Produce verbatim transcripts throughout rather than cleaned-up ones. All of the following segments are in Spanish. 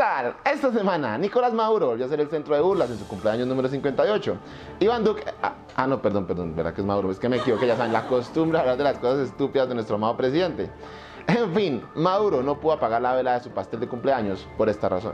tal? Esta semana Nicolás Maduro volvió a ser el centro de burlas en su cumpleaños número cincuenta y ocho. Iván Duque... Ah, ah no, perdón, perdón, verdad que es Maduro, es que me equivoqué, ya saben, la costumbre de hablar de las cosas estúpidas de nuestro amado presidente. En fin, Maduro no pudo apagar la vela de su pastel de cumpleaños por esta razón.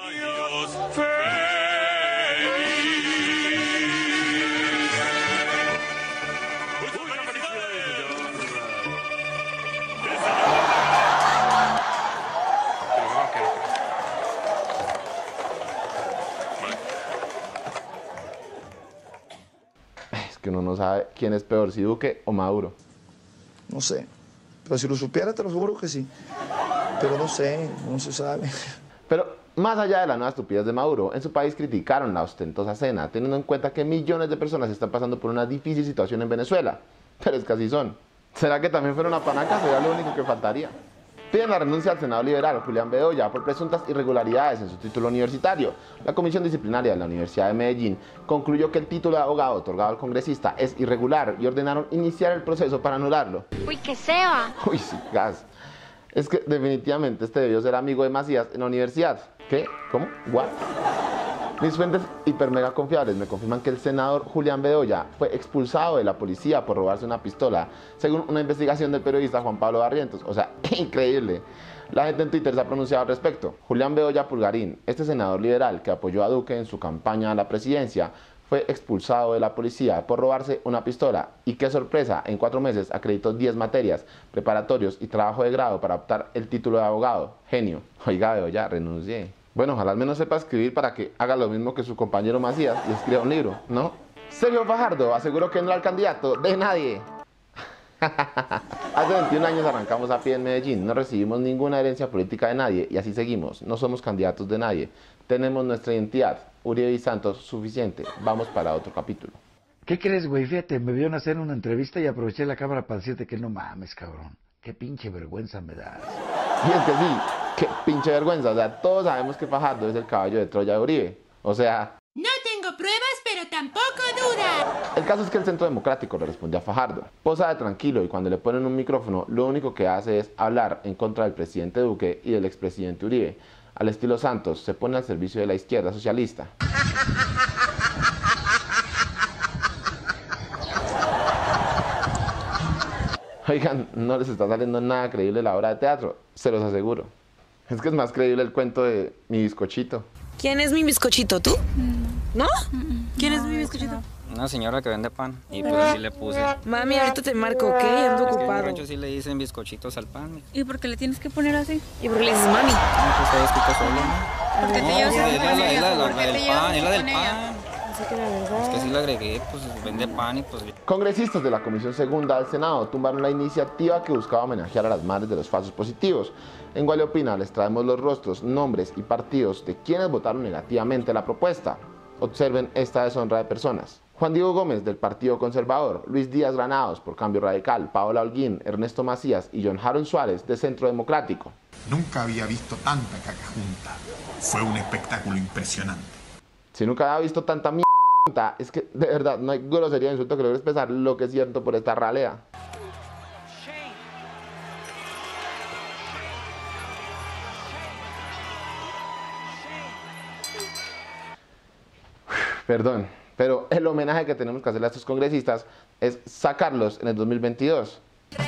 Que uno no sabe quién es peor, si Duque o Maduro. No sé, pero si lo supiera te lo juro que sí, pero no sé, no se sabe. Pero más allá de la nueva estupidez de Maduro, en su país criticaron la ostentosa cena, teniendo en cuenta que millones de personas están pasando por una difícil situación en Venezuela. Pero es que así son. ¿Será que también fueron a Panaca? Sería lo único que faltaría. Piden la renuncia al senador liberal Julián Bedoya por presuntas irregularidades en su título universitario. La Comisión Disciplinaria de la Universidad de Medellín concluyó que el título de abogado otorgado al congresista es irregular y ordenaron iniciar el proceso para anularlo. Uy, que sea. Uy, sí, gas. Es que definitivamente este debió ser amigo de Macías en la universidad. ¿Qué? ¿Cómo? ¿What? Mis fuentes hiper mega confiables me confirman que el senador Julián Bedoya fue expulsado de la policía por robarse una pistola, según una investigación del periodista Juan Pablo Barrientos. O sea, increíble. La gente en Twitter se ha pronunciado al respecto. Julián Bedoya Pulgarín, este senador liberal que apoyó a Duque en su campaña a la presidencia, fue expulsado de la policía por robarse una pistola. Y qué sorpresa, en cuatro meses acreditó diez materias, preparatorios y trabajo de grado para optar el título de abogado. Genio. Oiga, Bedoya, renuncié. Bueno, ojalá al menos sepa escribir para que haga lo mismo que su compañero Macías y escriba un libro, ¿no? Sergio Fajardo aseguró que no era el candidato de nadie. Hace veintiún años arrancamos a pie en Medellín, no recibimos ninguna herencia política de nadie y así seguimos, no somos candidatos de nadie. Tenemos nuestra identidad, Uribe y Santos, suficiente, vamos para otro capítulo. ¿Qué crees, güey? Fíjate, me vieron hacer una entrevista y aproveché la cámara para decirte que no mames, cabrón. Qué pinche vergüenza me das. Y es que sí, qué pinche vergüenza, o sea, todos sabemos que Fajardo es el caballo de Troya de Uribe, o sea... No tengo pruebas, pero tampoco dudas. El caso es que el Centro Democrático le respondió a Fajardo. Posa de tranquilo y cuando le ponen un micrófono, lo único que hace es hablar en contra del presidente Duque y del expresidente Uribe. Al estilo Santos, se pone al servicio de la izquierda socialista. Oigan, no les está saliendo nada creíble la obra de teatro, se los aseguro. Es que es más creíble el cuento de mi bizcochito. ¿Quién es mi bizcochito? ¿Tú? ¿No? ¿Quién no, es mi bizcochito? No. Una señora que vende pan. Y pues así le puse. Mami, ahorita te marco, ¿ok? Ando es ocupado. Que en sí le dicen bizcochitos al pan. ¿Y por qué le tienes que poner así? ¿Y por qué le dices mami? No, pues te escrito solo, ¿no? ¿Por qué te No, llevas pues, a es la, la, la, la, ¿Por qué del te llevas pan, es la del con pan. ella? Así que la verdad... Es que sí le agregué, pues vende pan y pues... Congresistas de la Comisión Segunda del Senado tumbaron la iniciativa que buscaba homenajear a las madres de los falsos positivos. En Gualeopina les traemos los rostros, nombres y partidos de quienes votaron negativamente la propuesta. Observen esta deshonra de personas. Juan Diego Gómez del Partido Conservador, Luis Díaz Granados por Cambio Radical, Paola Holguín, Ernesto Macías y John Harold Suárez de Centro Democrático. Nunca había visto tanta caca junta. Fue un espectáculo impresionante. Si nunca había visto tanta mierda, es que de verdad no hay grosería de insulto que logre expresar lo que es cierto por esta ralea. Perdón, pero el homenaje que tenemos que hacerle a estos congresistas es sacarlos en el dos mil veintidós.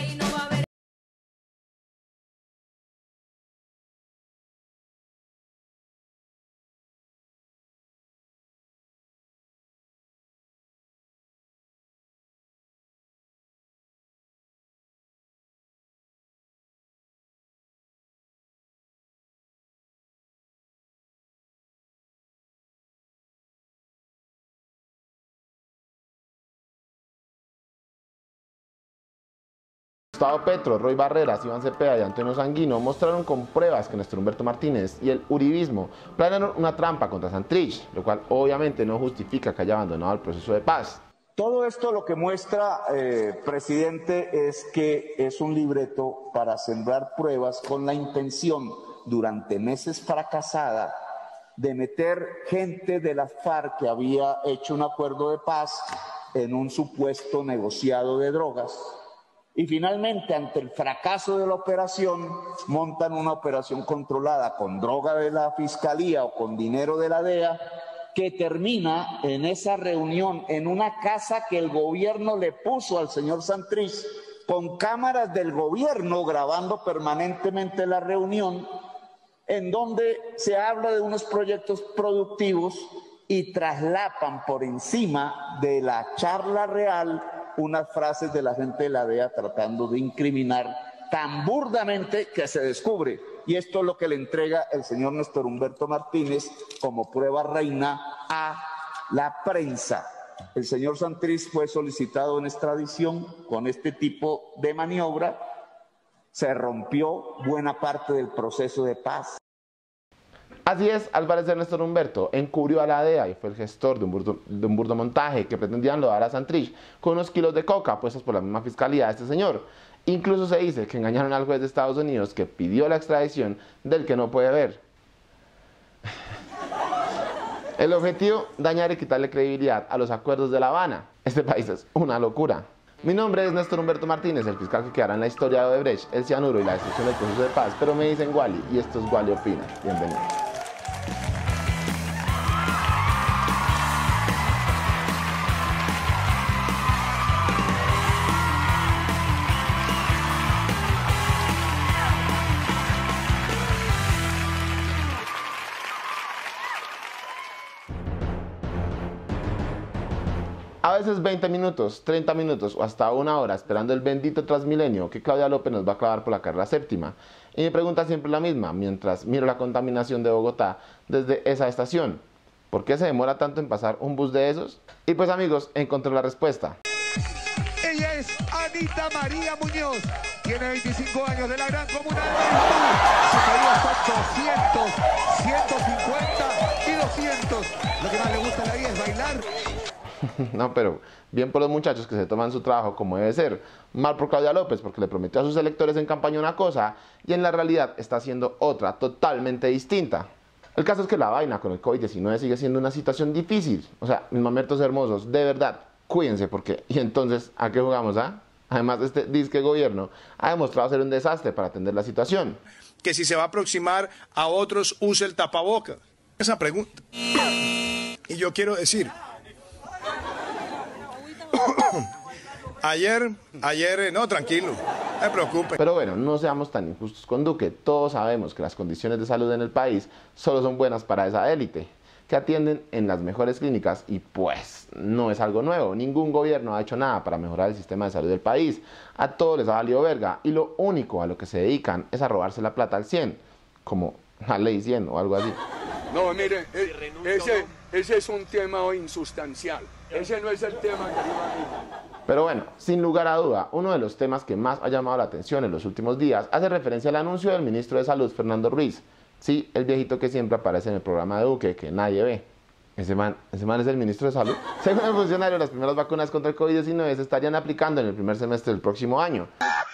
Gustavo Petro, Roy Barreras, Iván Cepeda y Antonio Sanguino mostraron con pruebas que nuestro Humberto Martínez y el uribismo planearon una trampa contra Santrich, lo cual obviamente no justifica que haya abandonado el proceso de paz. Todo esto lo que muestra, eh, presidente, es que es un libreto para sembrar pruebas con la intención, durante meses fracasada, de meter gente de la FARC que había hecho un acuerdo de paz en un supuesto negociado de drogas, Y finalmente, ante el fracaso de la operación, montan una operación controlada con droga de la Fiscalía o con dinero de la D E A, que termina en esa reunión en una casa que el gobierno le puso al señor Santrich, con cámaras del gobierno grabando permanentemente la reunión, en donde se habla de unos proyectos productivos y traslapan por encima de la charla real unas frases de la gente de la D E A tratando de incriminar tan burdamente que se descubre. Y esto es lo que le entrega el señor Néstor Humberto Martínez como prueba reina a la prensa. El señor Santrich fue solicitado en extradición con este tipo de maniobra. Se rompió buena parte del proceso de paz. Así es, al parecer Néstor Humberto encubrió a la D E A y fue el gestor de un burdo, de un burdo montaje que pretendían lodar a Santrich con unos kilos de coca puestos por la misma fiscalía de este señor. Incluso se dice que engañaron al juez de Estados Unidos que pidió la extradición del que no puede ver. El objetivo, dañar y quitarle credibilidad a los acuerdos de La Habana. Este país es una locura. Mi nombre es Néstor Humberto Martínez, el fiscal que quedará en la historia de Odebrecht, el cianuro y la destrucción del proceso de paz, pero me dicen Wally y esto es Wally Opina. Bienvenido. A veces veinte minutos, treinta minutos o hasta una hora esperando el bendito Transmilenio que Claudia López nos va a clavar por la carrera séptima. Y mi pregunta siempre es la misma, mientras miro la contaminación de Bogotá desde esa estación. ¿Por qué se demora tanto en pasar un bus de esos? Y pues amigos, encontré la respuesta. Ella es Anita María Muñoz, tiene veinticinco años, de la gran comuna de Maipú. Sus pedidos son doscientos, ciento cincuenta y doscientos. Lo que más le gusta a la vida es bailar. No, pero bien por los muchachos que se toman su trabajo como debe ser. Mal por Claudia López porque le prometió a sus electores en campaña una cosa y en la realidad está haciendo otra totalmente distinta. El caso es que la vaina con el COVID diecinueve sigue siendo una situación difícil. O sea, mis mamertos hermosos, de verdad, cuídense porque... ¿Y entonces a qué jugamos, ah? Además, este disque gobierno ha demostrado ser un desastre para atender la situación. Que si se va a aproximar a otros, use el tapaboca. Esa pregunta. Y yo quiero decir... Ayer, ayer, no, tranquilo, no me preocupe. Pero bueno, no seamos tan injustos con Duque. Todos sabemos que las condiciones de salud en el país solo son buenas para esa élite, que atienden en las mejores clínicas y pues no es algo nuevo. Ningún gobierno ha hecho nada para mejorar el sistema de salud del país. A todos les ha valido verga y lo único a lo que se dedican es a robarse la plata al cien, como la ley cien o algo así. No, mire, ese, ese es un tema insustancial. Ese no es el tema que yo... Pero bueno, sin lugar a duda, uno de los temas que más ha llamado la atención en los últimos días hace referencia al anuncio del ministro de Salud, Fernando Ruiz. Sí, el viejito que siempre aparece en el programa de Duque, que nadie ve. ¿Ese man, ese man es el ministro de Salud? Según el funcionario, las primeras vacunas contra el COVID diecinueve se estarían aplicando en el primer semestre del próximo año.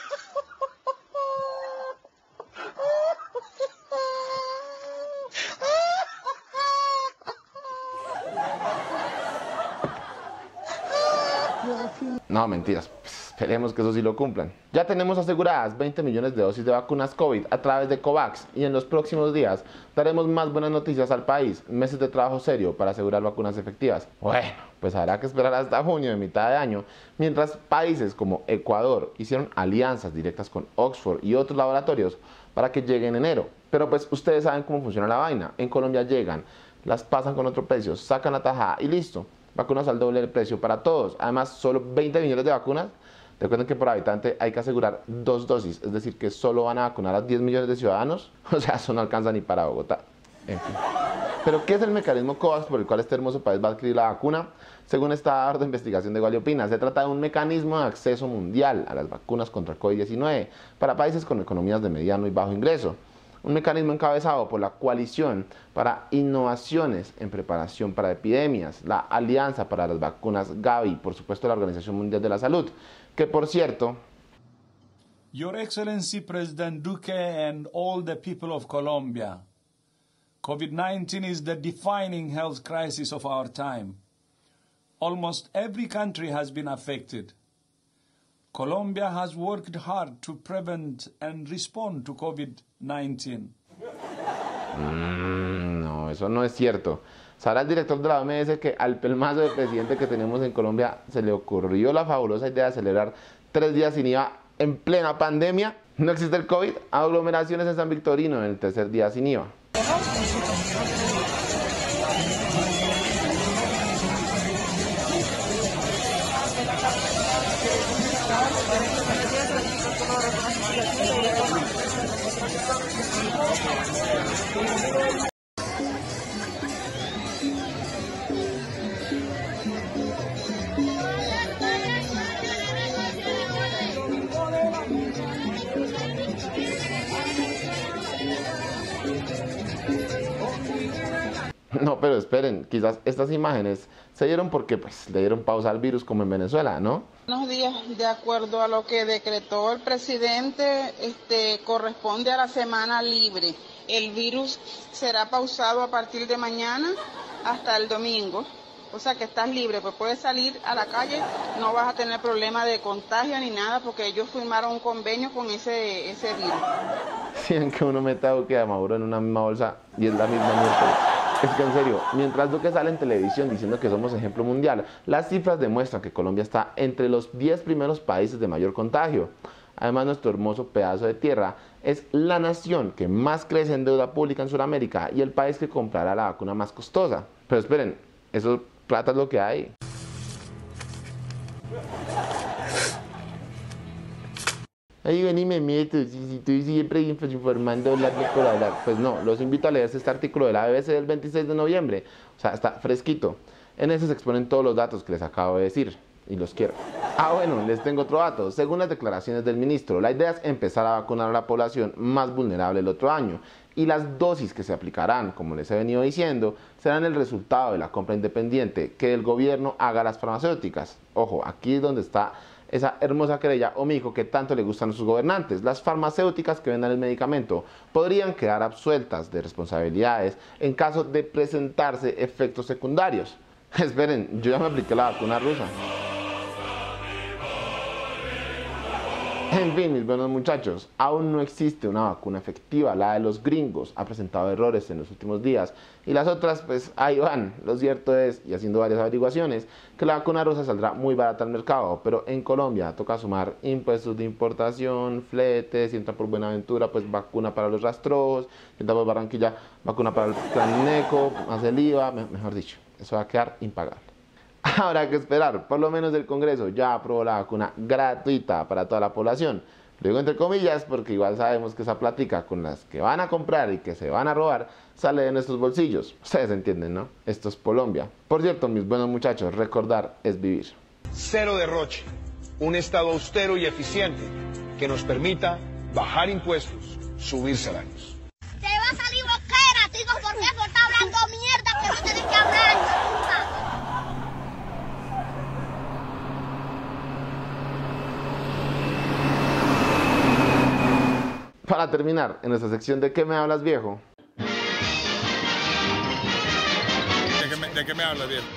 No, mentiras. Pues esperemos que eso sí lo cumplan. Ya tenemos aseguradas veinte millones de dosis de vacunas COVID a través de COVAX y en los próximos días daremos más buenas noticias al país, meses de trabajo serio para asegurar vacunas efectivas. Bueno, pues habrá que esperar hasta junio de mitad de año, mientras países como Ecuador hicieron alianzas directas con Oxford y otros laboratorios para que llegue en enero. Pero pues ustedes saben cómo funciona la vaina. En Colombia llegan, las pasan con otro precio, sacan la tajada y listo. Vacunas al doble del precio para todos. Además, solo veinte millones de vacunas. Recuerden que por habitante hay que asegurar dos dosis. Es decir, que solo van a vacunar a diez millones de ciudadanos. O sea, eso no alcanza ni para Bogotá. En fin. Pero, ¿qué es el mecanismo COVAX por el cual este hermoso país va a adquirir la vacuna? Según esta ardua investigación de Wally Opina, se trata de un mecanismo de acceso mundial a las vacunas contra el COVID diecinueve para países con economías de mediano y bajo ingreso. Un mecanismo encabezado por la Coalición para Innovaciones en Preparación para Epidemias, la Alianza para las Vacunas Gavi y por supuesto la Organización Mundial de la Salud, que por cierto... Your Excellency President Duque and all the people of Colombia, COVID nineteen is the defining health crisis of our time. Almost every country has been affected. Colombia has worked hard to prevent and respond to COVID nineteen. Mm, no, eso no es cierto. Sabrá el director de la O M S que al pelmazo de presidente que tenemos en Colombia se le ocurrió la fabulosa idea de celebrar tres días sin I V A en plena pandemia. No existe el COVID, aglomeraciones en San Victorino en el tercer día sin I V A. No, pero esperen, quizás estas imágenes se dieron porque pues le dieron pausa al virus como en Venezuela, ¿no? Buenos días, de acuerdo a lo que decretó el presidente, este, corresponde a la semana libre. El virus será pausado a partir de mañana hasta el domingo. O sea que estás libre, pues puedes salir a la calle, no vas a tener problema de contagio ni nada porque ellos firmaron un convenio con ese, ese virus. Si ven que uno mete a Duque y a Maduro en una misma bolsa y es la misma muerte. Es que en serio, mientras Duque sale en televisión diciendo que somos ejemplo mundial, las cifras demuestran que Colombia está entre los diez primeros países de mayor contagio. Además, nuestro hermoso pedazo de tierra es la nación que más crece en deuda pública en Sudamérica y el país que comprará la vacuna más costosa. Pero esperen, eso plata es lo que hay. Ahí ven y me meto, si, si tú siempre informando hablarme por hablar. Pues no, los invito a leer este artículo de la B B C del veintiséis de noviembre. O sea, está fresquito. En ese se exponen todos los datos que les acabo de decir. Y los quiero. Ah, bueno, les tengo otro dato. Según las declaraciones del ministro, la idea es empezar a vacunar a la población más vulnerable el otro año. Y las dosis que se aplicarán, como les he venido diciendo, serán el resultado de la compra independiente que el gobierno haga a las farmacéuticas. Ojo, aquí es donde está esa hermosa querella o mijo que tanto le gustan a sus gobernantes. Las farmacéuticas que vendan el medicamento podrían quedar absueltas de responsabilidades en caso de presentarse efectos secundarios. Esperen, yo ya me apliqué la vacuna rusa. En fin, mis buenos muchachos, aún no existe una vacuna efectiva. La de los gringos ha presentado errores en los últimos días y las otras, pues ahí van. Lo cierto es, y haciendo varias averiguaciones, que la vacuna rusa saldrá muy barata al mercado, pero en Colombia toca sumar impuestos de importación, fletes, si entra por Buenaventura, pues vacuna para los rastrojos, si entra por Barranquilla, vacuna para el Planeco, más el I V A, mejor dicho, eso va a quedar impagable. Habrá que esperar, por lo menos el Congreso ya aprobó la vacuna gratuita para toda la población. Lo digo entre comillas porque igual sabemos que esa plática con las que van a comprar y que se van a robar sale de nuestros bolsillos. Ustedes entienden, ¿no? Esto es Colombia. Por cierto, mis buenos muchachos, recordar es vivir. Cero derroche, un Estado austero y eficiente que nos permita bajar impuestos, subir salarios. Te va a salir boquera, digo, porque eso está hablando mierda que no tienes que hablar, puta. Para terminar, en nuestra sección de ¿qué me hablas, viejo? ¿De qué me, de qué me hablas, viejo?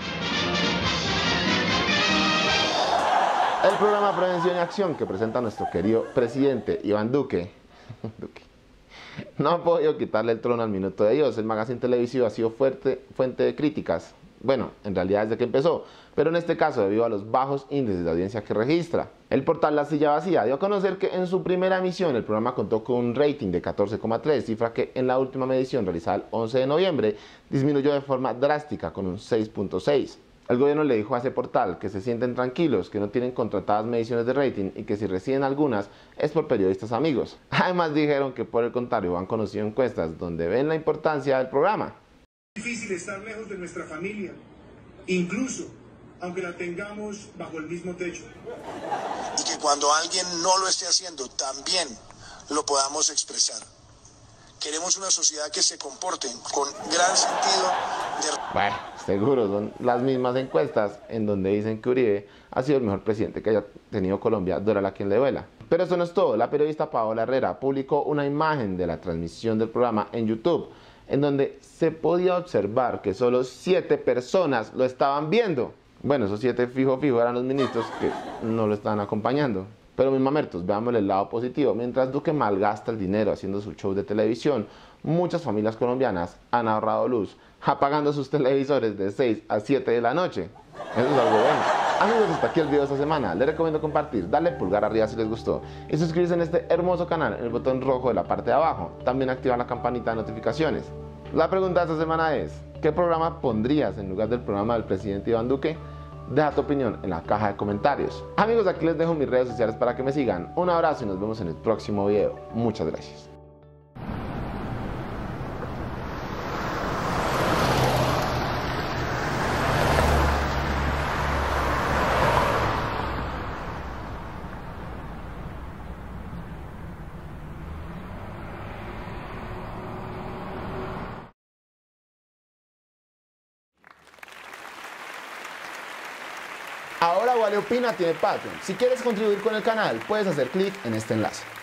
El programa Prevención y Acción que presenta nuestro querido presidente Iván Duque. Duque. No ha podido quitarle el trono al minuto de Dios. El magazine televisivo ha sido fuerte, fuente de críticas. Bueno, en realidad desde que empezó, pero en este caso debido a los bajos índices de audiencia que registra. El portal La Silla Vacía dio a conocer que en su primera emisión el programa contó con un rating de catorce coma tres, cifra que en la última medición realizada el once de noviembre disminuyó de forma drástica con un seis punto seis. El gobierno le dijo a ese portal que se sienten tranquilos, que no tienen contratadas mediciones de rating y que si reciben algunas es por periodistas amigos. Además dijeron que por el contrario han conocido encuestas donde ven la importancia del programa. Es difícil estar lejos de nuestra familia, incluso aunque la tengamos bajo el mismo techo. Y que cuando alguien no lo esté haciendo, también lo podamos expresar. Queremos una sociedad que se comporte con gran sentido de... Bueno, seguro son las mismas encuestas en donde dicen que Uribe ha sido el mejor presidente que haya tenido Colombia, duela a quien le duela. Pero eso no es todo. La periodista Paola Herrera publicó una imagen de la transmisión del programa en YouTube, en donde se podía observar que solo siete personas lo estaban viendo. Bueno, esos siete fijo fijo eran los ministros que no lo estaban acompañando. Pero mis mamertos, veamos el lado positivo. Mientras Duque malgasta el dinero haciendo su show de televisión, muchas familias colombianas han ahorrado luz apagando sus televisores de seis a siete de la noche. Eso es algo bueno. Amigos, hasta aquí el video de esta semana. Les recomiendo compartir, darle pulgar arriba si les gustó y suscribirse en este hermoso canal en el botón rojo de la parte de abajo. También activar la campanita de notificaciones. La pregunta de esta semana es: ¿qué programa pondrías en lugar del programa del presidente Iván Duque? Deja tu opinión en la caja de comentarios. Amigos, aquí les dejo mis redes sociales para que me sigan. Un abrazo y nos vemos en el próximo video. Muchas gracias. Ahora Wale Opina tiene Patreon. Si quieres contribuir con el canal, puedes hacer clic en este enlace.